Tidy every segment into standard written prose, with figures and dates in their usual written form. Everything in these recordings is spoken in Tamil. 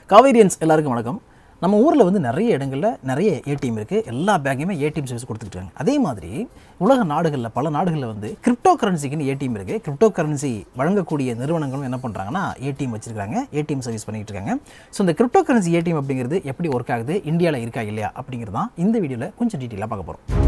காவேரியன்ஸ் எல்லாருக்கும் வணக்கம். நம்ம ஊரில் வந்து நிறைய இடங்களில் நிறைய ஏடிஎம் இருக்குது. எல்லா பேங்கையுமே ஏடிஎம் சர்வீஸ் கொடுத்துக்கிட்டாங்க. அதே மாதிரி உலக நாடுகளில் பல நாடுகளில் வந்து கிரிப்டோ கரன்சிக்குன்னு ஏடிஎம் இருக்குது. கிரிப்டோ கரன்சி வழங்கக்கூடிய நிறுவனங்களும் என்ன பண்ணுறாங்கன்னா ஏடிஎம் வச்சுருக்காங்க, ஏடிஎம் சர்வீஸ் பண்ணிகிட்டு இருக்காங்க. ஸோ இந்த கிரிப்டோ கரன்சி ஏடிஎம் அப்படிங்கிறது எப்படி ஒர்க் ஆகுது, இந்தியாவில் இருக்கா இல்லையா அப்படிங்கிறது தான் இந்த வீடியோவில் கொஞ்சம் டீட்டெயிலாக பார்க்க போகிறோம்.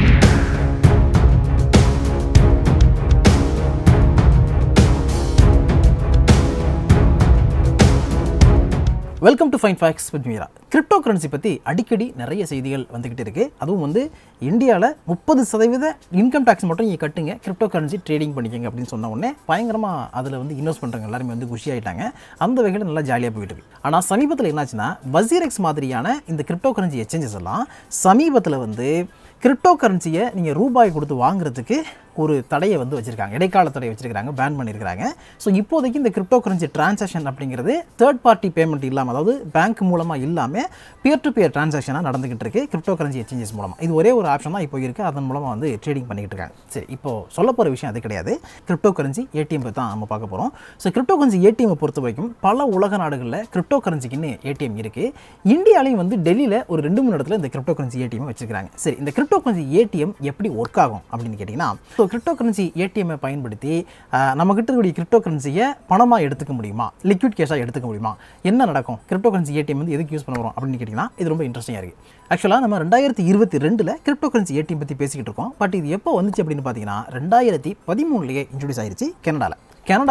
Welcome to fine facts with Meera. Crypto currency பற்றி அடிக்கடி நிறைய செய்திகள் வந்துக்கிட்டு இருக்குது. அதுவும் வந்து இந்தியாவில் 30% இன்கம் டேக்ஸ் மட்டும் நீங்கள் கட்டுங்க, கிரிப்டோ கரன்சி ட்ரேடிங் பண்ணிக்கங்க அப்படின்னு சொன்ன உடனே பயங்கரமாக அதில் வந்து இன்வெஸ்ட் பண்ணுறவங்க எல்லாருமே வந்து குஷி ஆகிட்டாங்க. அந்த வகையில் நல்லா ஜாலியாக போயிட்டு இருக்கு. ஆனால் சமீபத்தில் என்னாச்சுன்னா வசீரெக்ஸ் மாதிரியான இந்த கிரிப்டோ கரன்சி எக்ஸ்சேஞ்சஸ் எல்லாம் சமீபத்தில் வந்து கிரிப்டோ கரன்சியை நீங்கள் ரூபாய் கொடுத்து வாங்குறதுக்கு ஒரு தடையை வந்து வச்சுருக்காங்க, இடைக்கால தடையை வச்சுருக்காங்க, பேன் பண்ணியிருக்காங்க. ஸோ இப்போதைக்கு இந்த கிரிப்டோ கரன்சி டிரான்சாக்ஷன் அப்படிங்கிறது தேர்ட் பார்ட்டி பேமெண்ட் இல்லாமல், அதாவது பேங்க் மூலமாக இல்லாமல் பியர் டு பியர் டிரான்சாக்ஷனாக நடந்துகிட்டு இருக்குது கிரிப்டோ கரன்சி எக்ஸ்சேஞ்சஸ் மூலமாக. இது ஒரே ஒரு ஆப்ஷன் தான் இப்போ இருக்குது, அதன் மூலமாக வந்து ட்ரேடிங் பண்ணிக்கிட்டு இருக்காங்க. சரி, இப்போது சொல்ல போகிற விஷயம் அது கிடையாது. கிரிப்டோ கரன்சி ஏடிஎம் பற்றி தான் நம்ம பார்க்க போகிறோம். ஸோ கிரிப்டோ கரன்சி ஏடிஎம்மை பொறுத்த வரைக்கும் பல உலக நாடுகளில் கிரிப்டோ கரன்சிக்குன்னு ஏடிஎம் இருக்குது. இந்தியாலையும் வந்து டெல்லியில் ஒரு 2-3 இடத்துல இந்த கிரிப்டோ கரன்சி ஏடிஎம் வச்சுருக்காங்க. சரி, இந்த கிரிப்டோ கரன்சி ஏடிஎம் எப்படி ஒர்க் ஆகும் அப்படின்னு கேட்டிங்கன்னா, ஸோ கிரிப்டோ கரன்சி ஏடிஎம்மை பயன்படுத்தி நம்மகிட்ட இருக்கக்கூடிய கிரிப்டோ கரன்சியை பணமாக எடுத்துக்க முடியுமா, லிக்விட் கேஷாக எடுத்துக்க முடியுமா, என்ன நடக்கும், கிரிப்டோ கரன்சி ஏடிஎம் வந்து எதுக்கு யூஸ் பண்ண வரும் அப்படின்னு கேட்டிங்கன்னா இது ரொம்ப இன்ட்ரெஸ்டிங்காக இருக்குது. ஆக்சுவலாக நம்ம 2022 கிரிப்டோ கரன்சி ஏடிஎம் பற்றி பேசிக்கிட்டு இருக்கோம். பட் இது எப்போ வந்துச்சு அப்படின்னு பார்த்தீங்கன்னா 2013 இன்ட்ரடியூஸ் ஆயிடுச்சு கனடாவில்.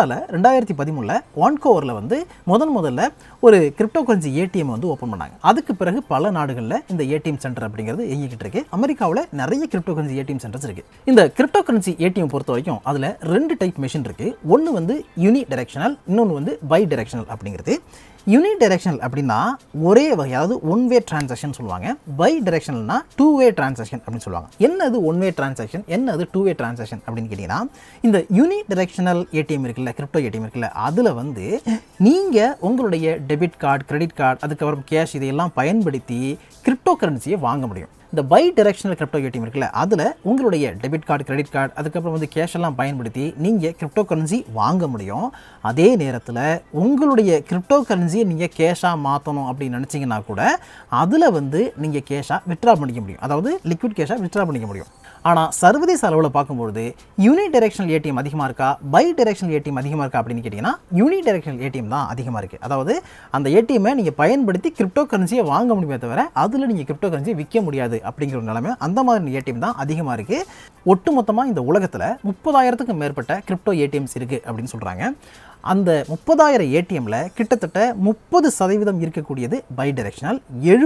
2013 வான்கோவரில் வந்து முதல்ல ஒரு கிரிப்டோ கரன்சி ஏடிஎம் வந்து ஓப்பன் பண்ணாங்க. அதுக்கு பிறகு பல நாடுகளில் இந்த ஏடிஎம் சென்டர் அப்படிங்கிறது இயங்கிட்டு இருக்கு. அமெரிக்காவில் நிறைய கிரிப்டோ கரன்சி ஏடிஎம் சென்டர்ஸ் இருக்குது. இந்த கிரிப்டோ கரன்சி ஏடிஎம் பொறுத்த வரைக்கும் அதில் 2 டைப் மெஷின் இருக்குது. ஒன்று வந்து யூனி டைரக்ஷனல், இன்னொன்று வந்து பை டைரக்ஷனல் அப்படிங்கிறது. யூனி டைரக்ஷனல் அப்படின்னா ஒரே வகை, அதாவது ஒன் வே டிரான்சாக்ஷன் சொல்லுவாங்க. பை டைரக்ஷனல்னா 2 வே டிரான்சாக்ஷன் அப்படின்னு சொல்லுவாங்க. என்னது ஒன் வே டிரான்சாக்ஷன், என்னது 2 வே டிரான்சாக்ஷன் அப்படின்னு கேட்டிங்கன்னா, இந்த யூனி டைரக்ஷனல் ஏடிஎம் இருக்குல்ல, கிரிப்டோ ஏடிஎம் இருக்குல்ல, அதில் வந்து நீங்கள் உங்களுடைய டெபிட் கார்டு, கிரெடிட் கார்டு, அதுக்கப்புறம் கேஷ் இதையெல்லாம் பயன்படுத்தி கிரிப்டோ கரன்சியை வாங்க முடியும். இந்த பை டைரக்ஷனல் கிரிப்டோ ஏடிஎம் இருக்குல்ல, அதில் உங்களுடைய டெபிட் கார்டு, கிரெடிட் கார்டு, அதுக்கப்புறம் வந்து கேஷ் எல்லாம் பயன்படுத்தி நீங்கள் கிரிப்டோ கரன்சி வாங்க முடியும். அதே நேரத்தில் உங்களுடைய கிரிப்டோ கரன்சியை நீங்கள் கேஷாக மாற்றணும் அப்படின்னு நினச்சிங்கன்னா கூட அதில் வந்து நீங்கள் கேஷாக வித்ட்ரா பண்ணிக்க முடியும், அதாவது லிக்விட் கேஷாக வித்ட்ரா பண்ணிக்க முடியும். ஆனால் சர்வதேச அளவில் பார்க்கும்பொழுது யூனி டைரக்ஷனல் ஏடிஎம் அதிகமாக இருக்கா, பை டைரக்ஷனல் ஏடிஎம் அதிகமாக இருக்கா அப்படின்னு கேட்டிங்கன்னா யூனி டைரக்ஷனல் ஏடிஎம் தான் அதிகமாக இருக்குது. அதாவது அந்த ஏடிஎம்மை நீங்கள் பயன்படுத்தி கிரிப்டோ கரன்சியை வாங்க முடியுமே தவிர அதில் நீங்கள் கிரிப்டோ கரன்சியை விற்க முடியாது அப்படிங்கிற ஒரு நிலைமை, அந்த மாதிரி ஏடிஎம் தான் அதிகமாக இருக்குது. ஒட்டுமொத்தமாக இந்த உலகத்தில் 30,000க்கும் மேற்பட்ட கிரிப்டோ ஏடிஎம்ஸ் இருக்குது அப்படின்னு சொல்கிறாங்க. அந்த 30,000 ஏடிஎம்மில் கிட்டத்தட்ட 30% இருக்கக்கூடியது பை டைரக்ஷனல்,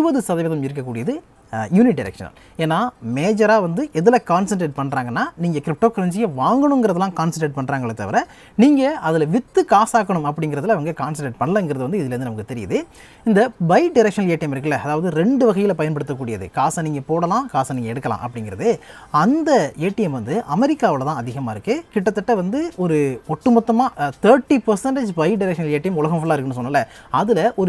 70% இருக்கக்கூடியது யூனி டைரக்ஷனல். ஏன்னா மேஜராக வந்து எதில் கான்சன்ட்ரேட் பண்ணுறாங்கன்னா, நீங்கள் கிரிப்டோ கரன்சியை வாங்கணுங்கிறதெல்லாம் கான்சன்ட்ரேட் பண்ணுறாங்களே தவிர நீங்கள் அதில் விற்று காசாக்கணும் அப்படிங்கிறதுல அவங்க கான்சன்ட்ரேட் பண்ணலங்கிறது வந்து இதுலேருந்து நமக்கு தெரியுது. இந்த பை டைரக்ஷனல் ஏடிஎம் இருக்குல்ல, அதாவது 2 வகையில் பயன்படுத்தக்கூடியது, காசை நீங்கள் போடலாம், காசை நீங்கள் எடுக்கலாம் அப்படிங்கிறது, அந்த ஏடிஎம் வந்து அமெரிக்காவில் தான் அதிகமாக இருக்குது. கிட்டத்தட்ட வந்து ஒரு ஒட்டுமொத்தமாக 30% பை டைரக்ஷனல் ஏடிஎம் உலகம் ஃபுல்லாக இருக்குன்னு சொன்னல, அதில் ஒரு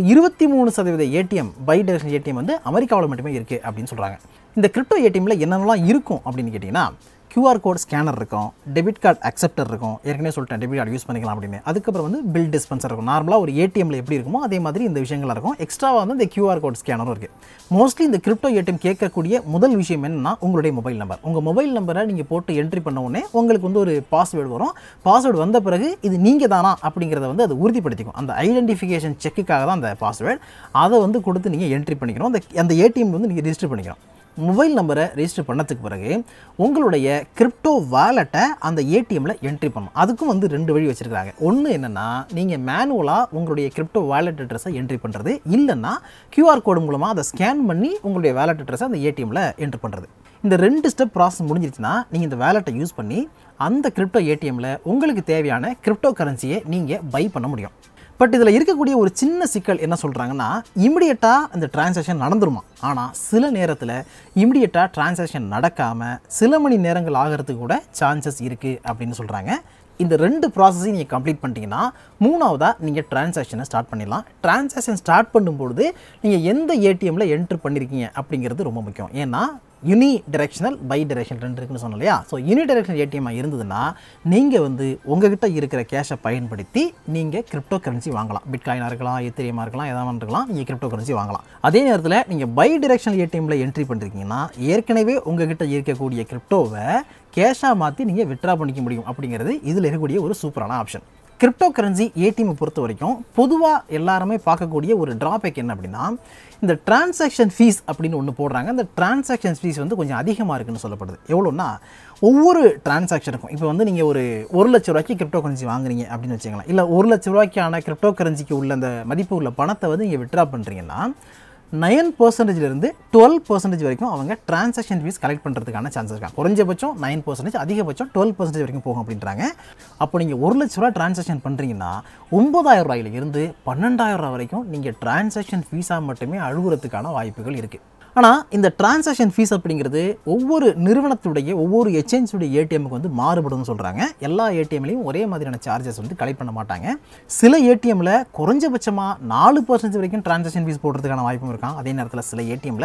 23% ஏடிஎம் பை டைரக்ஷனல் ஏடிஎம் வந்து அமெரிக்காவில் மட்டுமே இருக்குது அப்படின்னு சொல்கிறாங்க. இந்த கிரிப்டோ ஏடிஎம்மில் என்னென்னலாம் இருக்கும் அப்படின்னு கேட்டிங்கன்னா, QR கோட் ஸ்கேனர் இருக்கும், டெபிட் கார்டு அக்செப்டர் இருக்கும், ஏற்கனவே சொல்லிட்டேன் டெபிட் கார்டு யூஸ் பண்ணிக்கலாம் அப்படின்னு. அதுக்கப்புறம் வந்து பில் டிஸ்பென்சர் இருக்கும். நார்மலாக ஒரு ஏடிஎம்மில் எப்படி இருக்குமோ அதே மாதிரி இந்த விஷயங்கள்லாம் இருக்கும். எக்ஸ்ட்ராவாக வந்து இந்த QR கோட் ஸ்கேனரும் இருக்குது. மோஸ்ட்லி இந்த கிரிப்டோ ஏடிஎம் கேட்கக்கூடிய முதல் விஷயம் என்னன்னா உங்களுடைய மொபைல் நம்பர். உங்கள் மொபைல் நம்பரை நீங்கள் போட்டு என்ட்ரி பண்ண உடனே உங்களுக்கு வந்து ஒரு பாஸ்வேர்டு வரும். பாஸ்வேர்டு வந்த பிறகு இது நீங்கள் தானா அப்படிங்கிறத வந்து அது உறுதிப்படுத்திக்கும். அந்த ஐடென்டிஃபிகேஷன் செக்குக்காக தான் அந்த பாஸ்வேர்டு. அதை வந்து கொடுத்து நீங்கள் என்ட்ரி பண்ணிக்கணும். அந்த ஏடிஎம் வந்து நீங்கள் ரிஜிஸ்டர் பண்ணிக்கணும். மொபைல் நம்பரை ரெஜிஸ்டர் பண்ணதுக்கு பிறகு உங்களுடைய கிரிப்டோ வாலெட்டை அந்த ஏடிஎம்மில் என்ட்ரி பண்ணணும். அதுக்கும் வந்து 2 வழி வச்சுருக்காங்க. ஒன்று என்னென்னா, நீங்கள் மேனுவலாக உங்களுடைய கிரிப்டோ வாலெட் அட்ரஸை என்ட்ரி பண்ணுறது, இல்லைன்னா QR கோடு மூலமாக அதை ஸ்கேன் பண்ணி உங்களுடைய வாலெட் அட்ரஸை அந்த ஏடிஎம்மில் என்ட்ரி பண்ணுறது. இந்த 2 ஸ்டெப் ப்ராசஸ் முடிஞ்சிருச்சுன்னா நீங்கள் இந்த வாலெட்டை யூஸ் பண்ணி அந்த கிரிப்டோ ஏடிஎம்மில் உங்களுக்கு தேவையான கிரிப்டோ கரன்சியை நீங்கள் பை பண்ண முடியும். பட் இதில் இருக்கக்கூடிய ஒரு சின்ன சிக்கல் என்ன சொல்கிறாங்கன்னா, இமிடியேட்டாக அந்த டிரான்சாக்ஷன் நடந்துருமா, ஆனால் சில நேரத்தில் இமிடியேட்டாக டிரான்சாக்ஷன் நடக்காமல் சில மணி நேரங்கள் ஆகிறதுக்கு கூட சான்சஸ் இருக்குது அப்படின்னு சொல்கிறாங்க. இந்த 2 ப்ராசஸையும் நீங்கள் கம்ப்ளீட் பண்ணிட்டீங்கன்னா 3ஆவதாக நீங்கள் டிரான்சாக்ஷனை ஸ்டார்ட் பண்ணிடலாம். டிரான்சாக்ஷன் ஸ்டார்ட் பண்ணும்பொழுது நீங்கள் எந்த ஏடிஎம்மில் என்ட்ரு பண்ணியிருக்கீங்க அப்படிங்கிறது ரொம்ப முக்கியம். ஏன்னா யூனி டைரெக்ஷனல் பை டைரெக்ஷனல் ரெண்டு இருக்குன்னு சொன்னோம் இல்லையா. ஸோ யூனி டைரெக்ஷனல் ஏடிஎம்மாக இருந்ததுன்னா நீங்கள் வந்து உங்ககிட்ட இருக்கிற கேஷை பயன்படுத்தி நீங்கள் கிரிப்டோ கரன்சி வாங்கலாம். பிட்காயினாக இருக்கலாம், எத்திரியமாக இருக்கலாம், எதாவது இருக்கலாம், நீங்கள் கிரிப்டோ கரன்சி வாங்கலாம். அதே நேரத்தில் நீங்கள் பை டைரெக்ஷனல் ஏடிஎம்மில் என்ட்ரி பண்ணுறீங்கன்னா ஏற்கனவே உங்ககிட்ட இருக்கக்கூடிய கிரிப்டோவை கேஷாக மாற்றி நீங்கள் வித்ட்ரா பண்ணிக்க முடியும் அப்படிங்கிறது இதில் இருக்கக்கூடிய ஒரு சூப்பரான ஆப்ஷன். கிரிப்டோ கரன்சி ஏடிஎம்மை பொறுத்த வரைக்கும் பொதுவாக எல்லாருமே பார்க்கக்கூடிய ஒரு ட்ராபேக் என்ன அப்படின்னா, இந்த டிரான்சாக்ஷன் ஃபீஸ் அப்படின்னு ஒன்று போடுறாங்க. இந்த டிரான்சாக்ஷன் ஃபீஸ் வந்து கொஞ்சம் அதிகமாக இருக்குன்னு சொல்லப்படுது. எவ்வளோன்னா, ஒவ்வொரு டிரான்சாக்ஷனுக்கும் இப்போ வந்து நீங்கள் ஒரு 1 லட்ச ரூபாய்க்கு கிரிப்டோ கரன்சி வாங்குறீங்க அப்படின்னு வச்சுக்கலாம். இல்லை 1 லட்ச ரூபாய்க்கான கிரிப்டோ கரன்சிக்கு உள்ள அந்த மதிப்பு உள்ள பணத்தை வந்து நீங்கள் வித்ட்ரா பண்ணுறீங்கன்னா 9% 12% வரைக்கும் அவங்க டிரான்சாக்ஷன் ஃபீஸ் கலெக்ட் பண்ணுறதுக்கான சான்சஸ் இருக்காங்க. குறைஞ்சபட்சம் 9%, அதிகபட்சம் 12% வரைக்கும் போகும் அப்படின்றாங்க. அப்போ நீங்கள் 1 லட்ச ரூபா டிரான்சாக்ஷன் பண்ணுறீங்கன்னா 9,000 ரூபாயிலிருந்து 12,000 ரூபா வரைக்கும் நீங்கள் டிரான்சாக்ஷன் ஃபீஸாக மட்டுமே அழுகுறதுக்கான வாய்ப்புகள் இருக்குது. ஆனால் இந்த டிரான்சாக்ஷன் ஃபீஸ் அப்படிங்கிறது ஒவ்வொரு நிறுவனத்துடைய ஒவ்வொரு எக்ஸ்சேஞ்சுடைய ஏடிஎம்முக்கு வந்து மாறுபடும்னு சொல்கிறாங்க. எல்லா ஏடிஎம்லையும் ஒரே மாதிரியான சார்ஜஸ் வந்து கலெக்ட் பண்ண மாட்டாங்க. சில ஏடிஎம்மில் குறைஞ்சபட்சமாக 4% வரைக்கும் டிரான்சாக்ஷன் ஃபீஸ் போடுறதுக்கான வாய்ப்பும் இருக்காங்க. அதே நேரத்தில் சில ஏடிஎம்மில்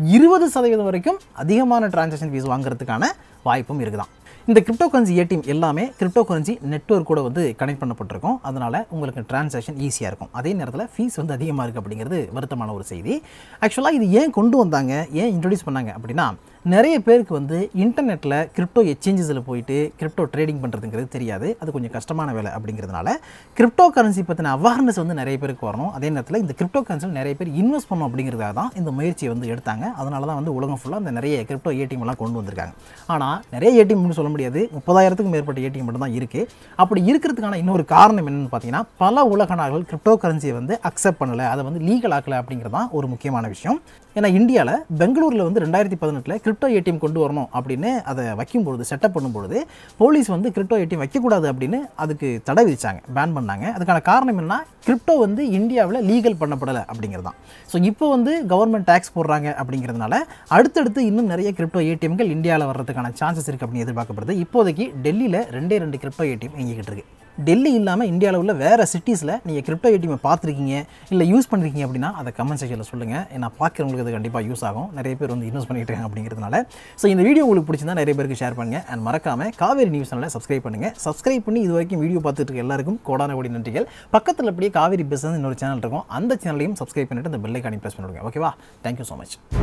20% வரைக்கும் அதிகமான டிரான்சாக்ஷன் ஃபீஸ் வாங்குறதுக்கான வாய்ப்பும் இருக்குதான். இந்த கிரிப்டோ கரன்சி ஏடிஎம் எல்லாமே கிரிப்டோ கரன்சி நெட்வொர்க் கூட வந்து கனெக்ட் பண்ணப்பட்டிருக்கும். அதனால் உங்களுக்கு டிரான்சாக்ஷன் ஈஸியாக இருக்கும். அதே நேரத்தில் ஃபீஸ் வந்து அதிகமாக இருக்குது அப்படிங்கிறது வருத்தமான ஒரு செய்தி. ஆக்சுவலாக இது ஏன் கொண்டு வந்தாங்க, ஏன் இன்ட்ரடியூஸ் பண்ணாங்க அப்படின்னா, நிறைய பேருக்கு வந்து இன்டர்நெட்டில் கிரிப்டோ எக்ஸ்சேஞ்சஸில் போயிட்டு கிரிப்டோ ட்ரேடிங் பண்ணுறதுங்கிறது தெரியாது. அது கொஞ்சம் கஷ்டமான வேலை அப்படிங்கிறதுனால கிரிப்டோ கரன்சி பற்றின அவேர்னஸ் வந்து நிறைய பேருக்கு வரணும். அதே நேரத்தில் இந்த கிரிப்டோ கரன்சியில் நிறைய பேர் இன்வெஸ்ட் பண்ணணும் அப்படிங்கிறதாக தான் இந்த முயற்சியை வந்து எடுத்தாங்க. அதனால தான் வந்து உலகம் ஃபுல்லாக இந்த நிறைய கிரிப்டோ ஏடிஎம் எல்லாம் கொண்டு வந்திருக்காங்க. ஆனால் நிறைய ஏடிஎம்னு சொல்ல முடியாது, 30,000க்கும் மேற்பட்ட ஏடிஎம் மட்டும் தான் இருக்குது. அப்படி இருக்கிறதுக்கான இன்னொரு காரணம் என்னென்னு பார்த்தீங்கன்னா, பல உலக நாடுகள் கிரிப்டோ கரன்சியை வந்து அக்செப்ட் பண்ணலை, அதை வந்து லீகல் ஆக்கலை அப்படிங்கிறது தான் ஒரு முக்கியமான விஷயம். ஏன்னா இந்தியாவில் பெங்களூரில் வந்து 2018 கிரிப்டோ ஏடிஎம் கொண்டு வரணும் அப்படின்னு அதை வைக்கும்பொழுது, செட்டப் பண்ணும்பொழுது போலீஸ் வந்து கிரிப்டோ ஏடிஎம் வைக்கக்கூடாது அப்படின்னு அதுக்கு தடை விதிச்சாங்க, பேன் பண்ணாங்க. அதுக்கான காரணம் என்னன்னா, கிரிப்டோ வந்து இந்தியாவில் லீகல் பண்ணப்படலை அப்படிங்கிறது தான். ஸோ இப்போ வந்து கவர்மெண்ட் டேக்ஸ் போடுறாங்க அப்படிங்கிறதுனால அடுத்தடுத்து இன்னும் நிறைய கிரிப்டோ ஏடிஎம்கள் இந்தியாவில் வர்றதுக்கான சான்சஸ் இருக்குது அப்படின்னு எதிர்பார்க்கப்படுது. இப்போதைக்கு டெல்லியில் 2 கிரிப்டோ ஏடிஎம் இயங்கிட்டு இருக்கு. டெல்லி இல்லாமல் இந்தியாவில் உள்ள வேறு சிட்டிஸில் நீங்கள் கிரிப்டோ ஏடிஎம் பார்த்துருக்கீங்க இல்லை யூஸ் பண்ணிருக்கீங்க அப்படின்னா அதை கமெண்ட் செக்ஷனில் சொல்லுங்கள். நான் பார்க்குறவங்களுக்கு அது கண்டிப்பாக யூஸ் ஆகும். நிறைய பேர் வந்து இன்வெஸ்ட் பண்ணிட்டு இருக்காங்க அப்படிங்கிறதுனால. ஸோ இந்த வீடியோ உங்களுக்கு பிடிச்சிருந்தா நிறைய பேருக்கு ஷேர் பண்ணுங்கள். அண்ட் மறக்காமல் காவேரி நியூஸ் சேனலை சப்ஸ்கிரைப் பண்ணுங்கள். சப்ஸ்கிரைப் பண்ணி இது வரைக்கும் வீடியோ பார்த்துட்டு இருக்க எல்லாருக்கும் கோடான கோடி நன்றிகள். பக்கத்தில் அப்படியே காவேரி பிஸ்னஸ் இன்னொரு சேனல் இருக்கும், அந்த சேனலையும் சப்ஸ்கிரைப் பண்ணிட்டு அந்த பெல் ஐகானை பிரஸ் பண்ணிவிடுங்க. ஓகேவா? Thank you so much.